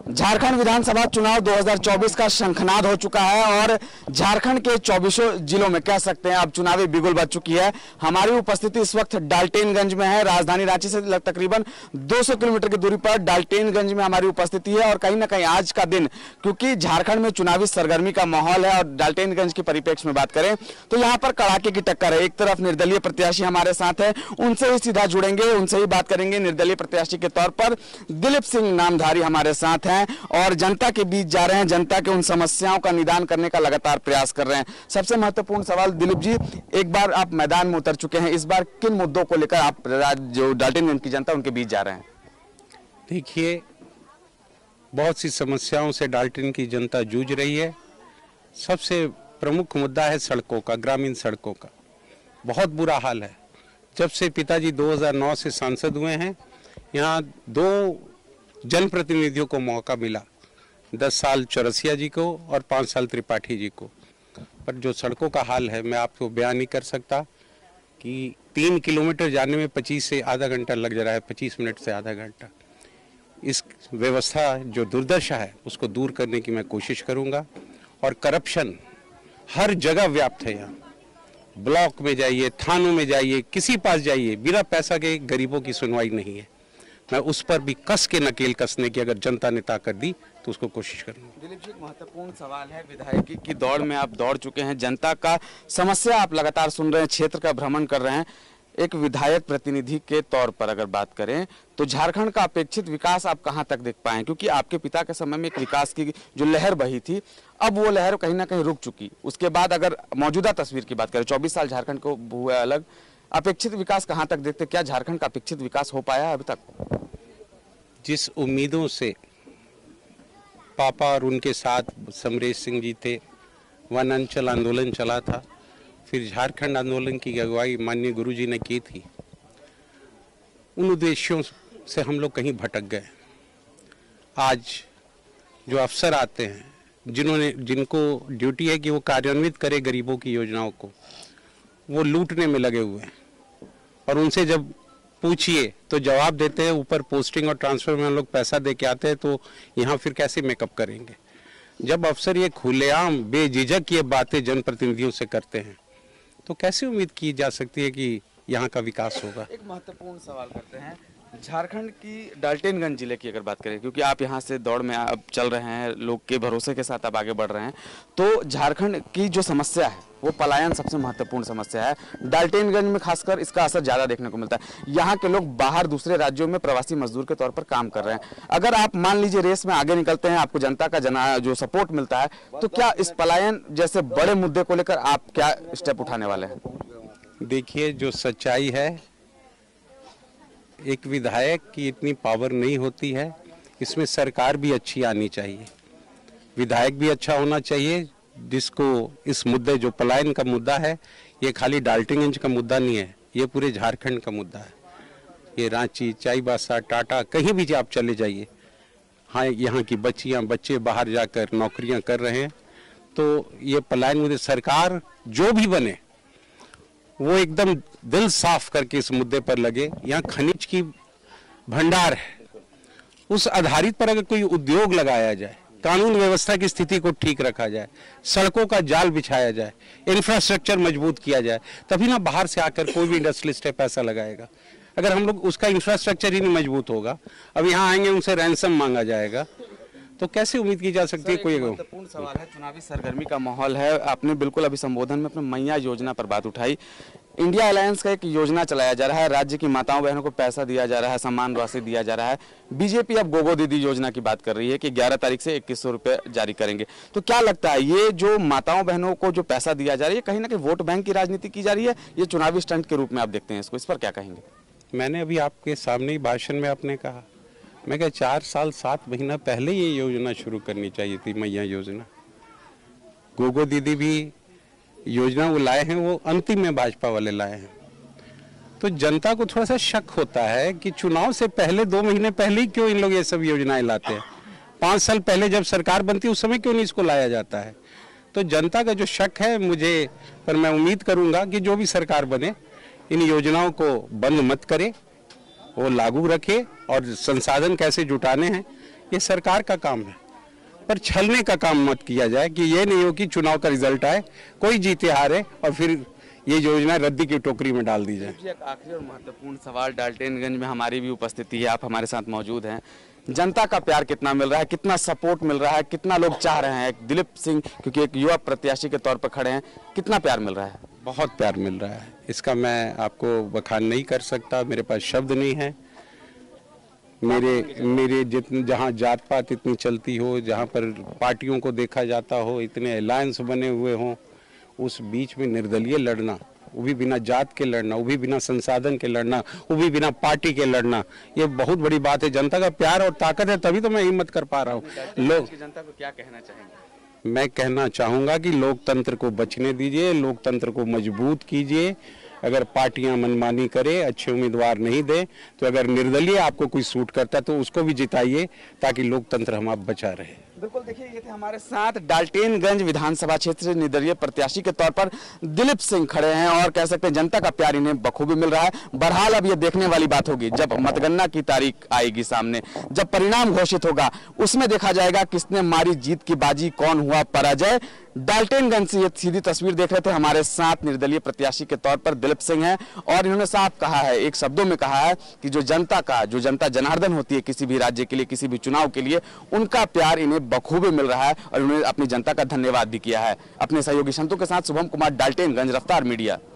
झारखंड विधानसभा चुनाव 2024 का शंखनाद हो चुका है और झारखंड के 24 जिलों में कह सकते हैं अब चुनावी बिगुल बज चुकी है। हमारी उपस्थिति इस वक्त डाल्टेनगंज में है। राजधानी रांची से तकरीबन 200 किलोमीटर की दूरी पर डाल्टेनगंज में हमारी उपस्थिति है और कहीं ना कहीं आज का दिन, क्योंकि झारखंड में चुनावी सरगर्मी का माहौल है और डाल्टेनगंज के परिप्रेक्ष्य में बात करें तो यहाँ पर कड़ाके की टक्कर है। एक तरफ निर्दलीय प्रत्याशी हमारे साथ है, उनसे ही सीधा जुड़ेंगे, उनसे ही बात करेंगे। निर्दलीय प्रत्याशी के तौर पर दिलीप सिंह नामधारी हमारे साथ हैं और जनता के बीच जा रहे हैं, जनता के उन समस्याओं का निदान करने का लगातार प्रयास कर रहे हैं। सबसे महत्वपूर्ण सवाल दिलीप जी, एक बार आप मैदान में उतर चुके हैं, इस बार किन मुद्दों को लेकर आप जो डाल्टेनगंज की जनता उनके बीच जा रहे हैं? देखिए, बहुत सी समस्याओं से डाल्टन की जनता जूझ रही है। सबसे प्रमुख मुद्दा है सड़कों का, ग्रामीण सड़कों का। बहुत बुरा हाल है। जब से पिताजी 2009 से सांसद हुए हैं, यहाँ 2 जनप्रतिनिधियों को मौका मिला, 10 साल चौरसिया जी को और 5 साल त्रिपाठी जी को। पर जो सड़कों का हाल है मैं आपको बयान नहीं कर सकता कि 3 किलोमीटर जाने में 25 से आधा घंटा लग जा रहा है, 25 मिनट से आधा घंटा। इस व्यवस्था जो दुर्दशा है उसको दूर करने की मैं कोशिश करूंगा। और करप्शन हर जगह व्याप्त है। यहाँ ब्लॉक में जाइए, थानों में जाइए, किसी पास जाइए, बिना पैसा के गरीबों की सुनवाई नहीं है। मैं उस पर भी कस के नकेल कसने की अगर जनता ने ताकत दी तो उसको कोशिश करूंगा। दिलीप जी, एक महत्वपूर्ण सवाल है, विधायकी की दौड़ में आप दौड़ चुके हैं, जनता का समस्या आप लगातार सुन रहे हैं, क्षेत्र का भ्रमण कर रहे हैं। एक विधायक प्रतिनिधि के तौर पर अगर बात करें तो झारखंड का अपेक्षित विकास आप कहां तक देख पाए? क्योंकि आपके पिता के समय में एक विकास की जो लहर बही थी, अब वो लहर कहीं ना कहीं रुक चुकी। उसके बाद अगर मौजूदा तस्वीर की बात करें, 24 साल झारखंड को हुआ अलग, अपेक्षित विकास कहां तक देखते? क्या झारखंड का अपेक्षित विकास हो पाया अभी तक? जिस उम्मीदों से पापा और उनके साथ समरेश सिंह जी थे, वन अंचल आंदोलन चला था, फिर झारखंड आंदोलन की अगुवाई माननीय गुरुजी ने की थी, उन उद्देश्यों से हम लोग कहीं भटक गए। आज जो अफसर आते हैं, जिनको ड्यूटी है कि वो कार्यान्वित करे गरीबों की योजनाओं को, वो लूटने में लगे हुए हैं। और उनसे जब पूछिए तो जवाब देते हैं ऊपर पोस्टिंग और ट्रांसफर में हम लोग पैसा दे के आते हैं, तो यहाँ फिर कैसे मेकअप करेंगे? जब अफसर ये खुलेआम बेझिझक ये बातें जनप्रतिनिधियों से करते हैं तो कैसे उम्मीद की जा सकती है कि यहाँ का विकास होगा? एक महत्वपूर्ण सवाल करते हैं, झारखंड की डाल्टेनगंज जिले की अगर बात करें, क्योंकि आप यहाँ से दौड़ में अब चल रहे हैं, लोग के भरोसे के साथ आप आगे बढ़ रहे हैं, तो झारखंड की जो समस्या है वो पलायन सबसे महत्वपूर्ण समस्या है। डाल्टेनगंज में खासकर इसका असर ज्यादा देखने को मिलता है। यहाँ के लोग बाहर दूसरे राज्यों में प्रवासी मजदूर के तौर पर काम कर रहे हैं। अगर आप मान लीजिए रेस में आगे निकलते हैं, आपको जनता का जो सपोर्ट मिलता है, तो क्या इस पलायन जैसे बड़े मुद्दे को लेकर आप क्या स्टेप उठाने वाले हैं? देखिए, जो सच्चाई है, एक विधायक की इतनी पावर नहीं होती है। इसमें सरकार भी अच्छी आनी चाहिए, विधायक भी अच्छा होना चाहिए, जिसको इस मुद्दे जो पलायन का मुद्दा है, ये खाली डाल्टेनगंज का मुद्दा नहीं है, ये पूरे झारखंड का मुद्दा है। ये रांची, चाईबासा, टाटा, कहीं भी आप चले जाइए, हाँ, यहाँ की बच्चियाँ बच्चे बाहर जाकर नौकरियाँ कर रहे हैं। तो ये पलायन मुद्दे, सरकार जो भी बने वो एकदम दिल साफ करके इस मुद्दे पर लगे। यहाँ खनिज की भंडार है, उस आधारित पर अगर कोई उद्योग लगाया जाए, कानून व्यवस्था की स्थिति को ठीक रखा जाए, सड़कों का जाल बिछाया जाए, इंफ्रास्ट्रक्चर मजबूत किया जाए, तभी ना बाहर से आकर कोई भी इंडस्ट्रियलिस्ट पैसा लगाएगा। अगर हम लोग उसका इंफ्रास्ट्रक्चर ही नहीं मजबूत होगा, अब यहाँ आएंगे उनसे रैंसम मांगा जाएगा, तो कैसे उम्मीद की जा सकती है? कोई महत्वपूर्ण सवाल है, चुनावी सरगर्मी का माहौल है। आपने बिल्कुल अभी संबोधन में अपने मैया योजना पर बात उठाई। इंडिया अलायंस का एक योजना चलाया जा रहा है, राज्य की माताओं बहनों को पैसा दिया जा रहा है, सम्मान राशि दिया जा रहा है। बीजेपी अब गोगो दीदी योजना की बात कर रही है कि 11 तारीख से 2100 रुपये जारी करेंगे। तो क्या लगता है, ये जो माताओं बहनों को जो पैसा दिया जा रहा है, कहीं ना कहीं वोट बैंक की राजनीति की जा रही है, ये चुनावी स्टंट के रूप में आप देखते हैं इसको? इस पर क्या कहेंगे? मैंने अभी आपके सामने ही भाषण में आपने कहा, मैं क्या 4 साल 7 महीना पहले ये योजना शुरू करनी चाहिए थी, मैया योजना। गोगो दीदी भी योजना वो लाए हैं, वो अंतिम में भाजपा वाले लाए हैं। तो जनता को थोड़ा सा शक होता है कि चुनाव से पहले 2 महीने पहले ही क्यों इन लोग ये सब योजनाएं लाते हैं। 5 साल पहले जब सरकार बनती है उस समय क्यों नहीं इसको लाया जाता है? तो जनता का जो शक है मुझे, पर मैं उम्मीद करूंगा कि जो भी सरकार बने इन योजनाओं को बंद मत करे, वो लागू रखे और संसाधन कैसे जुटाने हैं ये सरकार का काम है, पर छलने का काम मत किया जाए कि ये नहीं हो कि चुनाव का रिजल्ट आए, कोई जीते हारे और फिर ये योजना रद्दी की टोकरी में डाल दी जाए। एक आखिरी और महत्वपूर्ण सवाल, डाल्टनगंज में हमारी भी उपस्थिति है, आप हमारे साथ मौजूद हैं, जनता का प्यार कितना मिल रहा है, कितना सपोर्ट मिल रहा है, कितना लोग चाह रहे हैं दिलीप सिंह, क्योंकि एक युवा प्रत्याशी के तौर पर खड़े हैं, कितना प्यार मिल रहा है? बहुत प्यार मिल रहा है, इसका मैं आपको बखान नहीं कर सकता, मेरे पास शब्द नहीं है। मेरे जितने जहाँ जात पात इतनी चलती हो, जहाँ पर पार्टियों को देखा जाता हो, इतने अलायंस बने हुए हों, उस बीच में निर्दलीय लड़ना, वो भी बिना जात के लड़ना, वो भी बिना संसाधन के लड़ना, वो भी बिना पार्टी के लड़ना, ये बहुत बड़ी बात है। जनता का प्यार और ताकत है, तभी तो मैं हिम्मत कर पा रहा हूँ। लोग जनता को क्या कहना चाहेंगे? मैं कहना चाहूँगा कि लोकतंत्र को बचने दीजिए, लोकतंत्र को मजबूत कीजिए। अगर पार्टियां मनमानी करे, अच्छे उम्मीदवार नहीं दे, तो अगर निर्दलीय आपको कोई सूट करता है तो उसको भी जिताइए, ताकि लोकतंत्र हमारा बचा रहे। बिल्कुल, देखिए ये थे हमारे साथ डाल्टनगंज विधानसभा क्षेत्र से निर्दलीय प्रत्याशी के तौर पर दिलीप सिंह खड़े हैं और कह सकते हैं जनता का प्यार इन्हें बखूबी मिल रहा है। बहरहाल अब ये देखने वाली बात होगी जब मतगणना की तारीख आएगी सामने, जब परिणाम घोषित होगा, उसमें देखा जाएगा किसने मारी जीत की बाजी, कौन हुआ पराजय। डाल्टनगंज से ये सीधी तस्वीर देख रहे थे, हमारे साथ निर्दलीय प्रत्याशी के तौर पर दिलीप सिंह हैं और इन्होंने साफ कहा है, एक शब्दों में कहा है कि जो जनता जनार्दन होती है किसी भी राज्य के लिए, किसी भी चुनाव के लिए, उनका प्यार इन्हें बखूबी मिल रहा है और उन्होंने अपनी जनता का धन्यवाद भी किया है। अपने सहयोगी संतों के साथ शुभम कुमार, डाल्टनगंज, रफ्तार मीडिया।